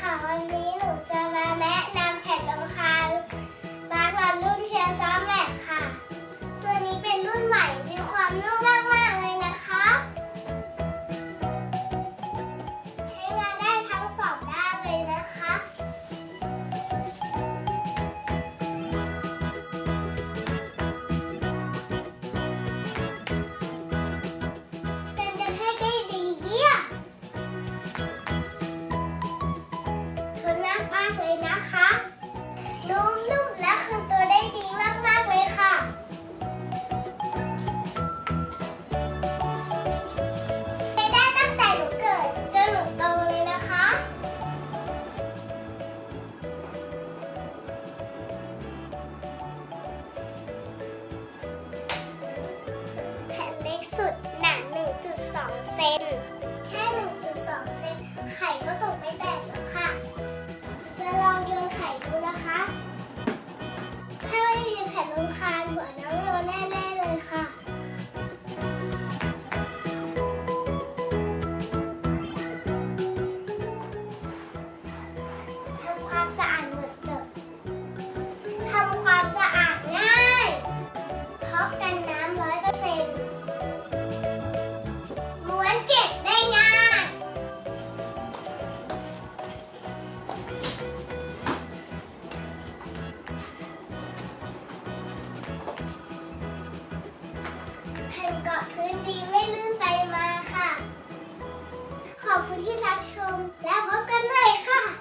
วันนี้หนูจะมาแนะนำแผ่นรองคาญมาร์กอนรุ่นเทียร์ซ่าแม็กค่ะตัวนี้เป็นรุ่นใหม่มีความนุ่มมากๆเลยนะคะใช้งานได้ทั้งสองด้านเลยนะคะเป็นกระแทกได้ดีเยี่ยมทนมากเลยนะคะนุ่มๆและคืนตัวได้ดีมากๆเลยค่ะใช้ได้ตั้งแต่หนูเกิดจนหนูโตเลยนะคะแผ่นเล็กสุดหนา 1.2 เซนแค่ 1.2 เซนไข่ก็ตกไม่แตกแล้วค่ะจะลองโยนไข่ดูนะคะถ้าไม่มีแผ่นรองคาญหัวน้องโรแน่ๆเลยค่ะทำความสะอาดหมดจดทำความสะอาดง่ายเพราะกันน้ำ100%ม้วนเก็บได้ง่ายแผ่นเกาะพื้นดีไม่ลื่นไปมาค่ะขอบคุณที่รับชมและพบกันใหม่ค่ะ